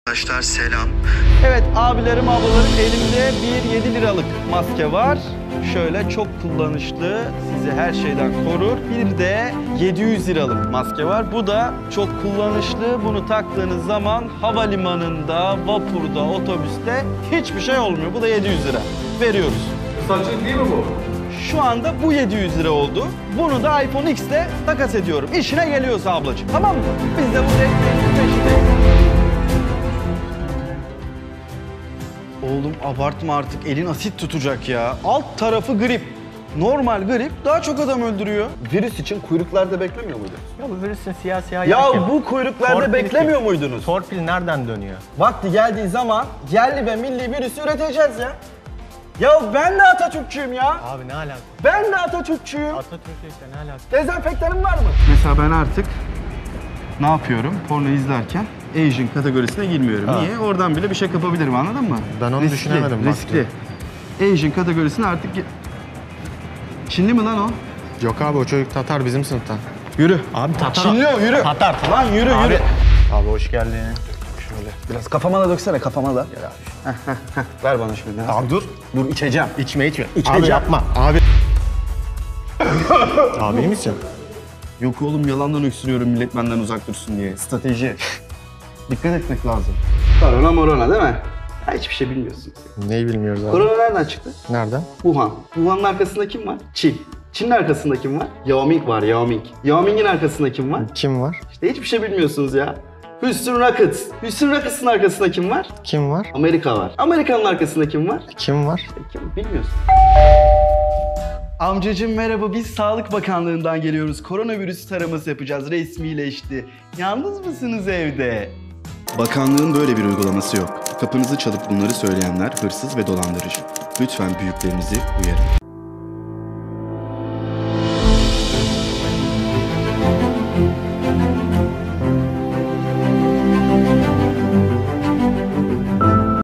Arkadaşlar selam. Evet abilerim ablalarım elimde bir 7 liralık maske var. Şöyle çok kullanışlı, sizi her şeyden korur. Bir de 700 liralık maske var. Bu da çok kullanışlı. Bunu taktığınız zaman havalimanında, vapurda, otobüste hiçbir şey olmuyor. Bu da 700 lira. Veriyoruz. Saçın değil mi bu? Şu anda bu 700 lira oldu. Bunu da iPhone X'te takas ediyorum. İşine geliyorsa ablacığım. Tamam mı? Biz de bu reklamın peşindeyiz. Oğlum abartma artık, elin asit tutacak ya. Alt tarafı grip. Normal grip daha çok adam öldürüyor. Virüs için kuyruklarda beklemiyor muydunuz? Ya bu virüsün siyah Ya yerken bu kuyruklarda torpil beklemiyor ki. muydunuz? Torpil nereden dönüyor? Vakti geldiği zaman yerli ve milli virüsü üreteceğiz ya. Ya ben de Atatürkçüyüm ya. Abi ne alaka? Ben de Atatürkçüyüm. Atatürk'le işte ne alaka? Dezenfektanım var mı? Mesela ben artık ne yapıyorum? Porno izlerken Asian kategorisine girmiyorum. Ha. Niye? Oradan bile bir şey kapabilirim, anladın mı? Ben onu düşünemedim bak. Riskli. Asian kategorisine artık... Çinli mi lan o? Yok abi o çocuk Tatar bizim sınıftan. Yürü. Abi Tatar. Çinli o, yürü. Tatar. Lan yürü, Abi. yürü. Abi hoş geldin. Biraz kafama da döksene, kafama da. Ver bana şunu biraz. Abi dur. Dur, içeceğim. İçme. İçeceğim. Abi yapma. Abi. Abi iyi misin? Yok oğlum, yalandan öksürüyorum millet benden uzak dursun diye. Strateji. Dikkat etmek lazım. Korona değil mi? Ya hiçbir şey bilmiyorsunuz. Neyi bilmiyoruz abi. Korona nereden çıktı? Nereden? Wuhan. Wuhan'ın arkasında kim var? Çin. Çin'in arkasında kim var? Yao Ming var, Yao Ming. Yao Ming'in arkasında kim var? Kim var? İşte hiçbir şey bilmiyorsunuz ya. Houston Rockets. Houston Rockets'ın arkasında kim var? Kim var? Amerika var. Amerika'nın arkasında kim var? Kim var? Kim? Bilmiyorsun. Amcacığım merhaba, biz Sağlık Bakanlığı'ndan geliyoruz. Koronavirüs taraması yapacağız, resmileşti. Yalnız mısınız evde? Bakanlığın böyle bir uygulaması yok. Kapınızı çalıp bunları söyleyenler hırsız ve dolandırıcı. Lütfen büyüklerinizi uyarın.